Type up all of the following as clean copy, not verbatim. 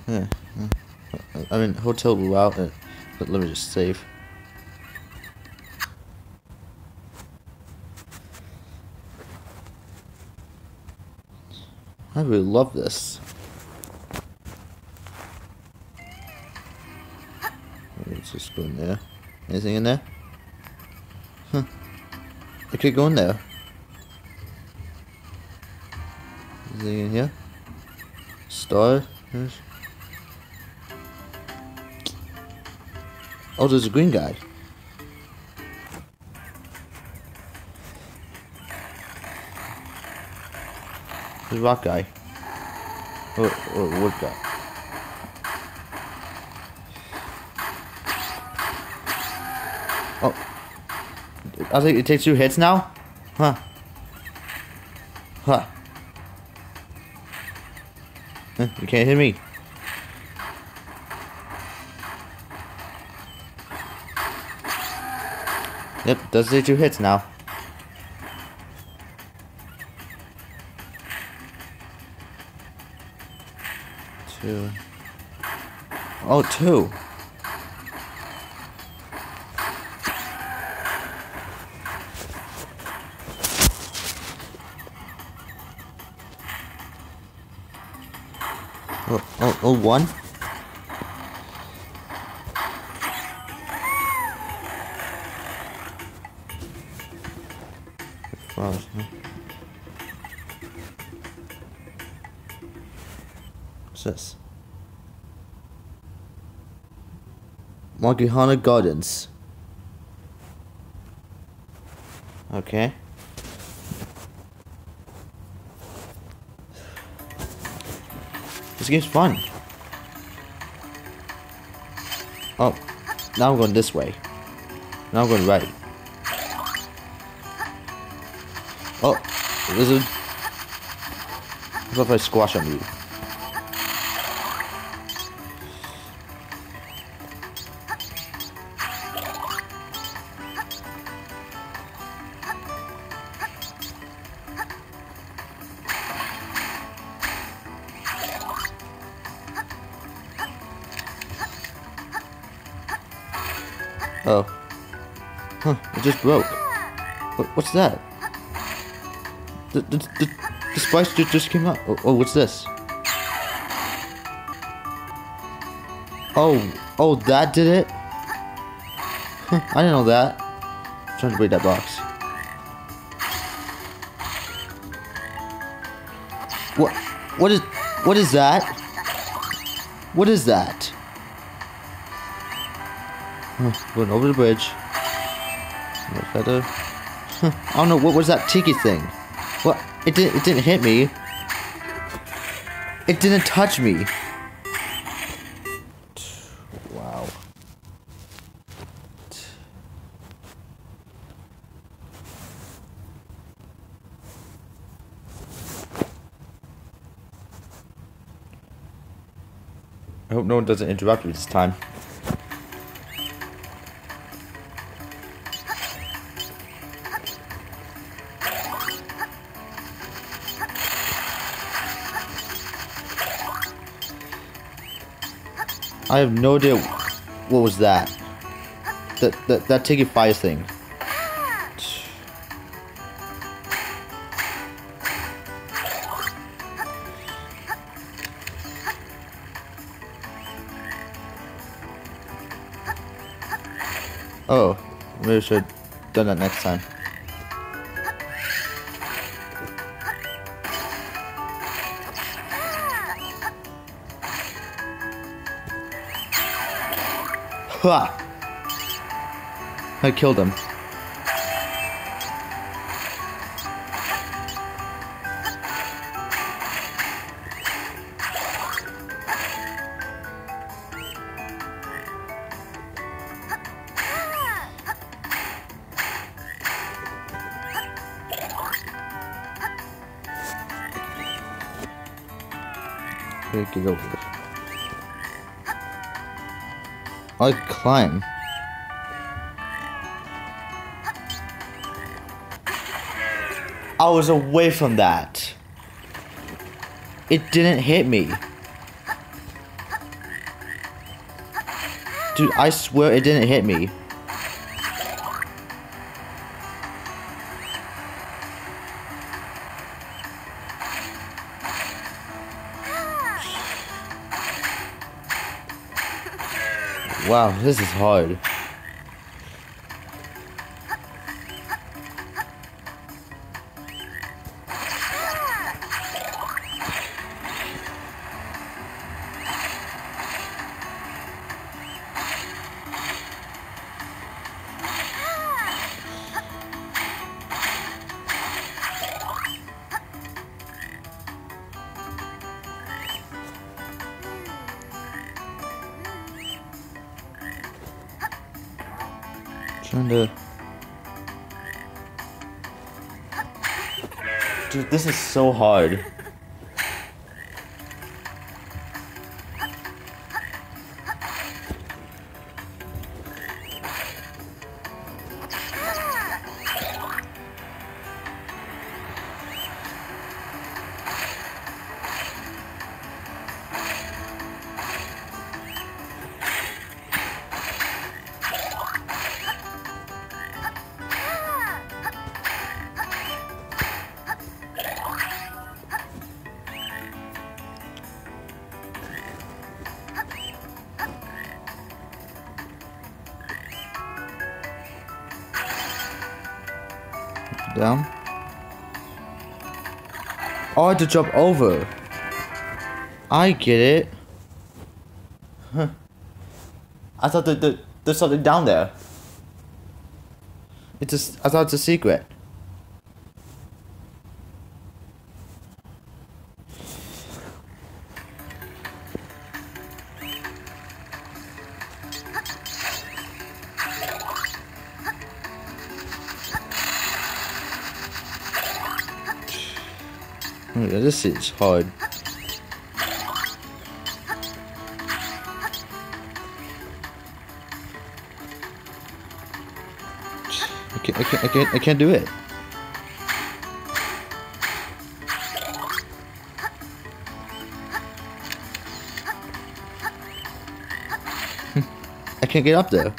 Yeah. I mean, hotel route, but let me just save. I really love this. Let's just go in there. Anything in there? Huh. I could go in there. Anything in here? Star? Yes. Oh, there's a green guy. There's a rock guy. Or wood guy. Oh. I think it takes 2 hits now? Huh. Huh. You can't hit me. Yep, does take 2 hits now. Two. Oh, 2. Oh, 1. Flowers, huh? What's this? Margihana Gardens. Okay. This game's fun. Oh, now I'm going this way. Now I'm going right. Oh, lizard. What if I squash on you? Oh. Huh, it just broke. What's that? The spice just came out. Oh, what's this? Oh, that did it? Huh, I didn't know that. I'm trying to break that box. What is that? What is that? Going over the bridge. No feather. Huh, I don't know, what was that tiki thing? What? It didn't hit me. It didn't touch me. Wow. I hope no one doesn't interrupt me this time. I have no idea what was that. That ticket fire thing. Oh, maybe I should have done that next time. Ha! I killed him. Get over it. I could climb. I was away from that. It didn't hit me. Dude, I swear it didn't hit me. Wow, this is hard. Trying to... Dude, this is so hard. Down. Oh, I had to jump over. I get it. Huh. I thought that there's something down there. I thought it's a secret. Oh, yeah, this is hard. I can't do it. I can't get up there.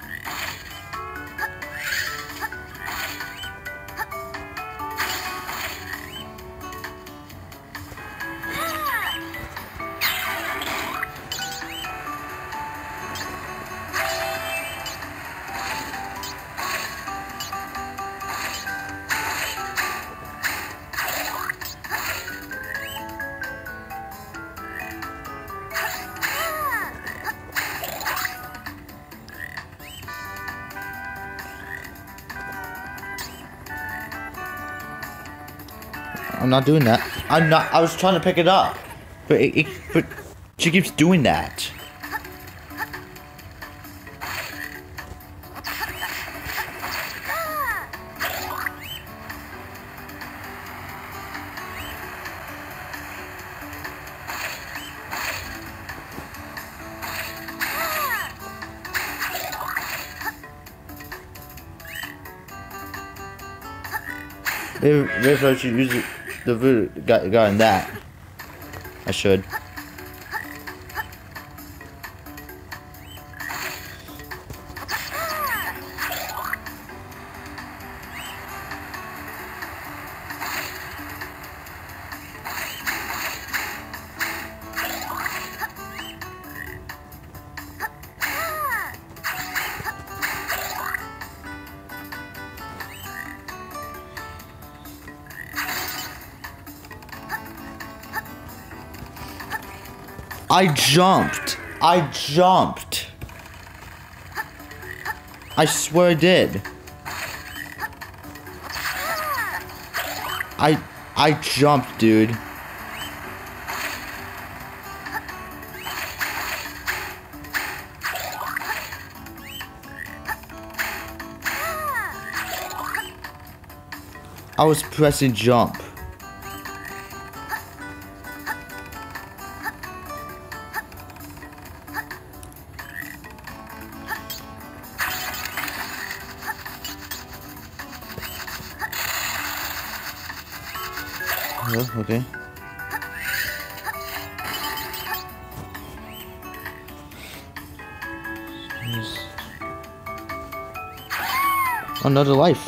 I'm not doing that. I'm not. I was trying to pick it up, but but she keeps doing that. Maybe I should use the voodoo guy in that. I should. I jumped. I swear I did. I jumped, dude. I was pressing jump. Oh, okay. Jeez. Another life.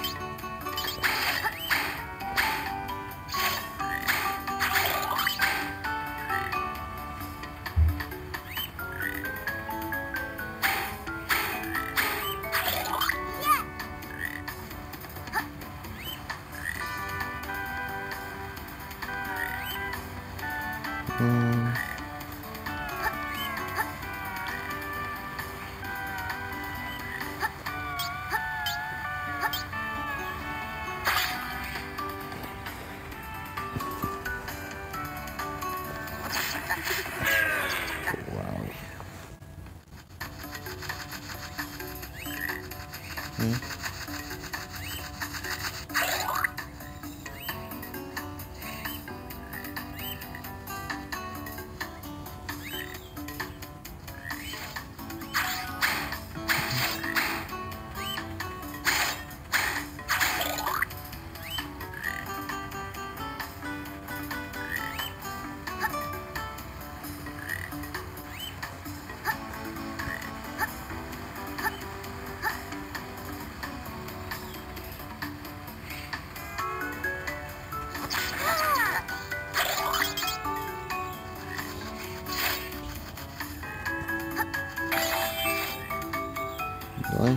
Really?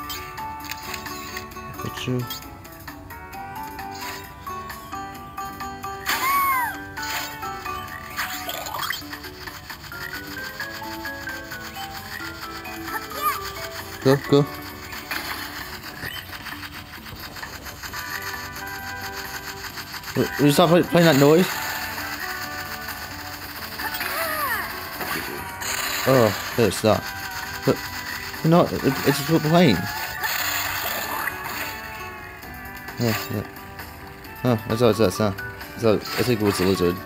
Look at you. Go, go. Will you stop playing that noise? Oh, there, stop. But, no, it's just playing. Yeah. Oh, that's all it says, huh? So, I think it was a lizard.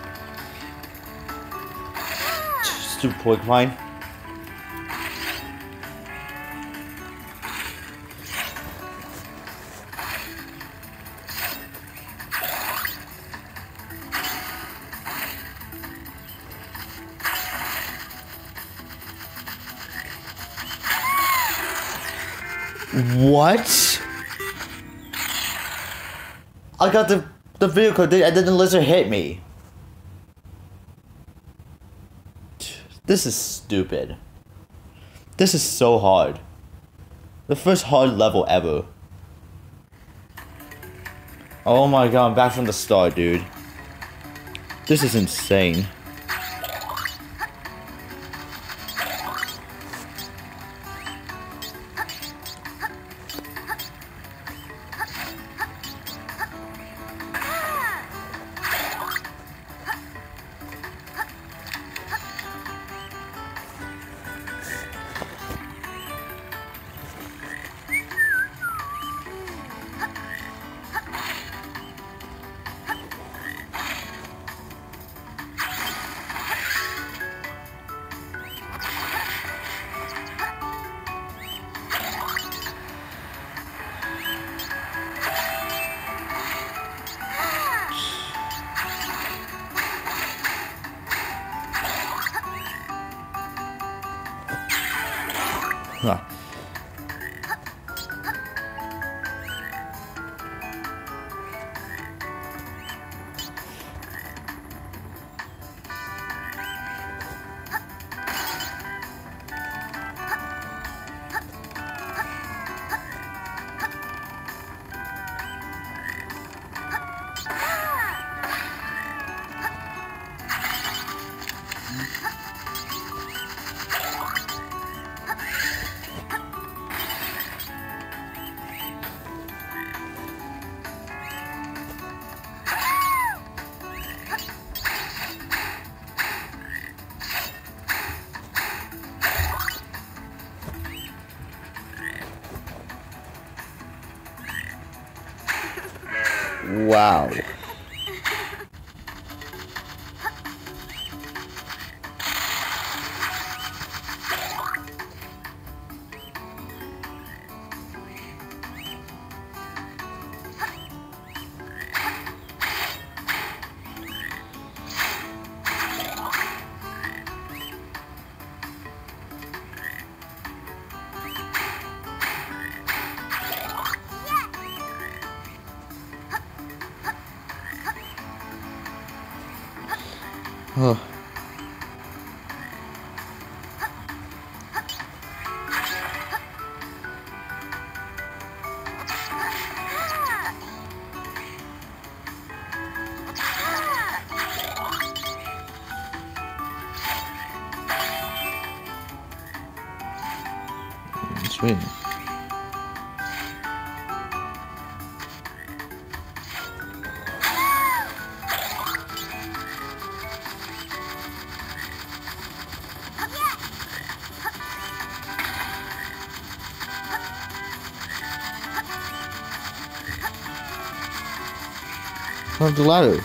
Stupid porcupine. What? I got the vehicle and then the lizard hit me. This is stupid. This is so hard. The first hard level ever. Oh my god, I'm back from the start, dude. This is insane. Huh. Wow. Oh. Sweet. From the ladder.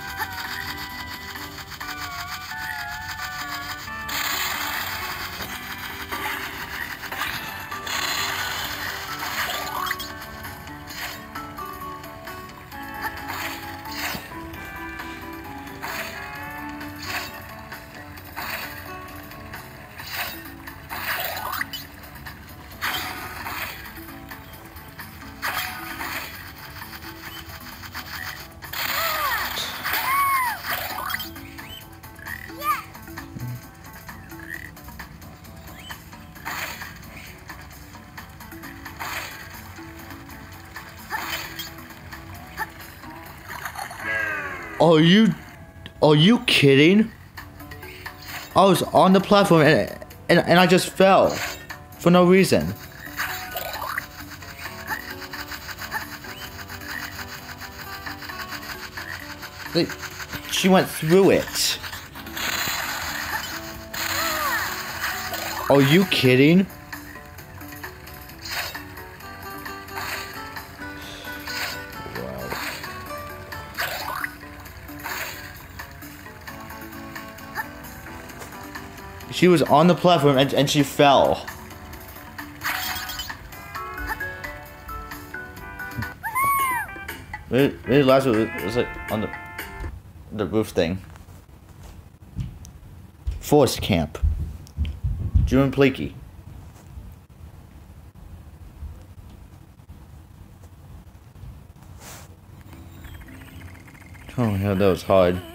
Are you kidding? I was on the platform and I just fell for no reason. Like, she went through it. Are you kidding? She was on the platform and she fell. Maybe last one was like on the roof thing. Forest camp. June Pleaky. Oh yeah, that was hard.